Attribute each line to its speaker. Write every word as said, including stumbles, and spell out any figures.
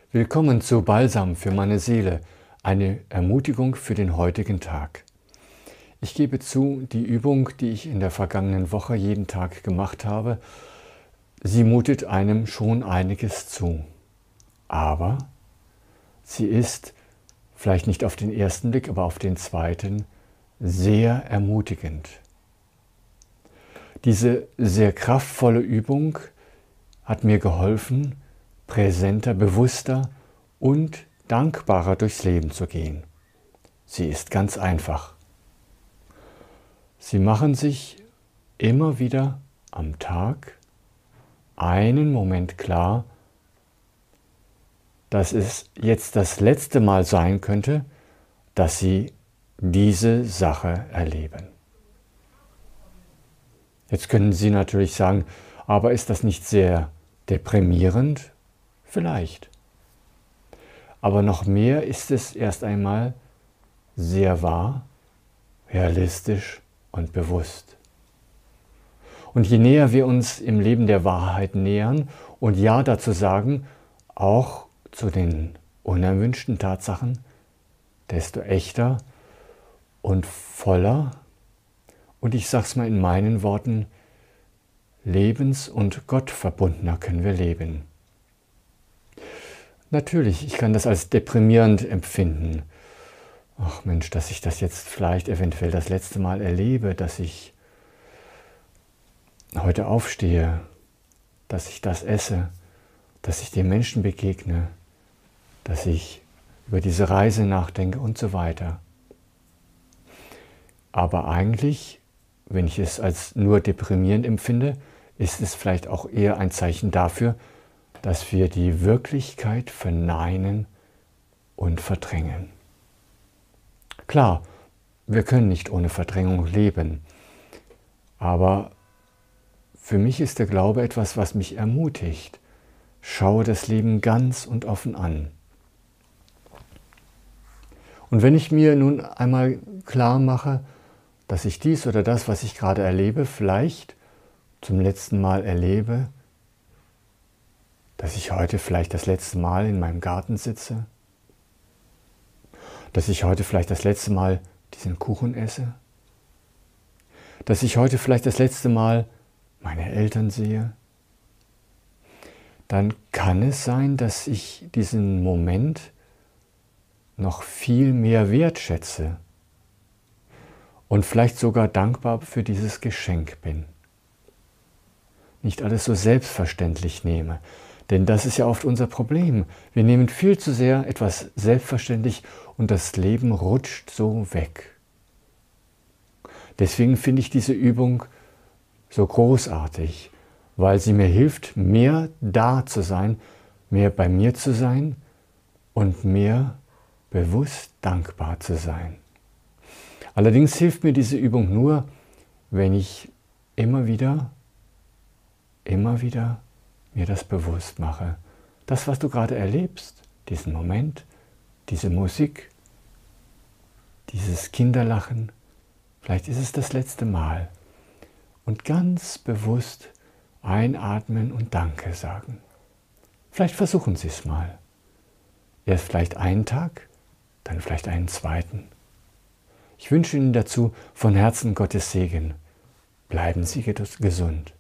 Speaker 1: Willkommen zu Balsam für meine Seele, eine Ermutigung für den heutigen Tag. Ich gebe zu, die Übung, die ich in der vergangenen Woche jeden Tag gemacht habe, sie mutet einem schon einiges zu. Aber sie ist, vielleicht nicht auf den ersten Blick, aber auf den zweiten, sehr ermutigend. Diese sehr kraftvolle Übung hat mir geholfen, präsenter, bewusster und dankbarer durchs Leben zu gehen. Sie ist ganz einfach. Sie machen sich immer wieder am Tag einen Moment klar, dass es jetzt das letzte Mal sein könnte, dass Sie diese Sache erleben. Jetzt können Sie natürlich sagen, aber ist das nicht sehr deprimierend? Vielleicht. Aber noch mehr ist es erst einmal sehr wahr, realistisch und bewusst. Und je näher wir uns im Leben der Wahrheit nähern und Ja dazu sagen, auch zu den unerwünschten Tatsachen, desto echter und voller, und ich sage es mal in meinen Worten, lebens- und gottverbundener können wir leben. Natürlich, ich kann das als deprimierend empfinden. Ach Mensch, dass ich das jetzt vielleicht eventuell das letzte Mal erlebe, dass ich heute aufstehe, dass ich das esse, dass ich den Menschen begegne, dass ich über diese Reise nachdenke und so weiter. Aber eigentlich, wenn ich es als nur deprimierend empfinde, ist es vielleicht auch eher ein Zeichen dafür, dass wir die Wirklichkeit verneinen und verdrängen. Klar, wir können nicht ohne Verdrängung leben, aber für mich ist der Glaube etwas, was mich ermutigt. Schaue das Leben ganz und offen an. Und wenn ich mir nun einmal klar mache, dass ich dies oder das, was ich gerade erlebe, vielleicht zum letzten Mal erlebe, dass ich heute vielleicht das letzte Mal in meinem Garten sitze, dass ich heute vielleicht das letzte Mal diesen Kuchen esse, dass ich heute vielleicht das letzte Mal meine Eltern sehe, dann kann es sein, dass ich diesen Moment noch viel mehr wertschätze und vielleicht sogar dankbar für dieses Geschenk bin. Nicht alles so selbstverständlich nehme. Denn das ist ja oft unser Problem. Wir nehmen viel zu sehr etwas selbstverständlich und das Leben rutscht so weg. Deswegen finde ich diese Übung so großartig, weil sie mir hilft, mehr da zu sein, mehr bei mir zu sein und mehr bewusst dankbar zu sein. Allerdings hilft mir diese Übung nur, wenn ich immer wieder, immer wieder mir das bewusst mache. Das, was du gerade erlebst, diesen Moment, diese Musik, dieses Kinderlachen, vielleicht ist es das letzte Mal. Und ganz bewusst einatmen und Danke sagen. Vielleicht versuchen Sie es mal. Erst vielleicht einen Tag, dann vielleicht einen zweiten. Ich wünsche Ihnen dazu von Herzen Gottes Segen. Bleiben Sie gesund.